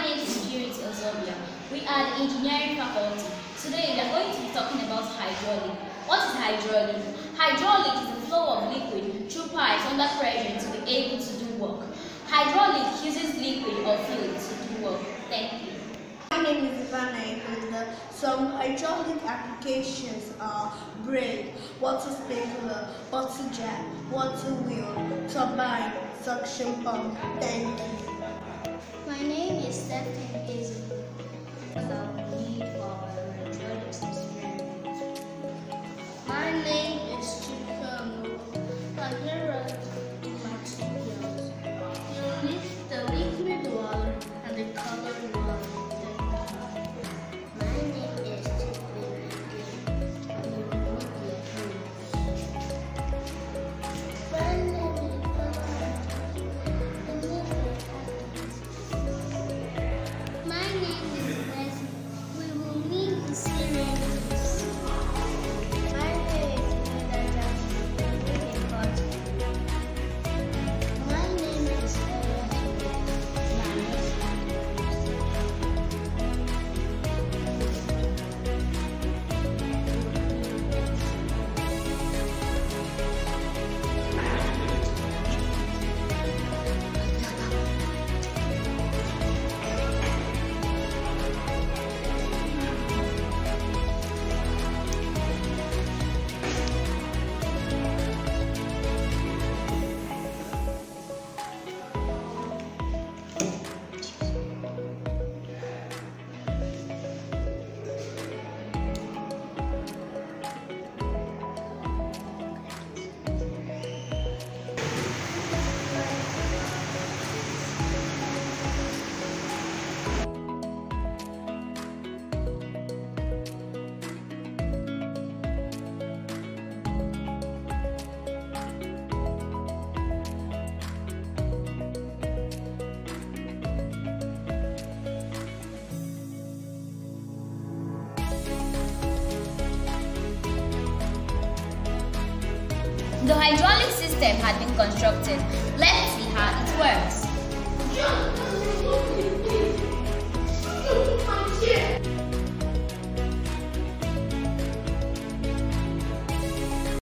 name is Purity Ozobia. We are the engineering faculty. Today we are going to be talking about hydraulic. What is hydraulic? Hydraulic is the flow of liquid through pipes under pressure to be able to do work. Hydraulic uses liquid or fluid to do work. Thank you. My name is Valida. Some hydraulic applications are brake, water sprinkler, water jet, water wheel, turbine, suction pump. Thank you. My name is S.T.E.M. The need for hydraulics experiment. My name is Carton. Hydraulic materials. You need the liquid water and the colored water. My name is S.T.E.M. My name is Leslie. We will need the syringes. My name is Valida. My name is The hydraulic system had been constructed. Let's see how it works.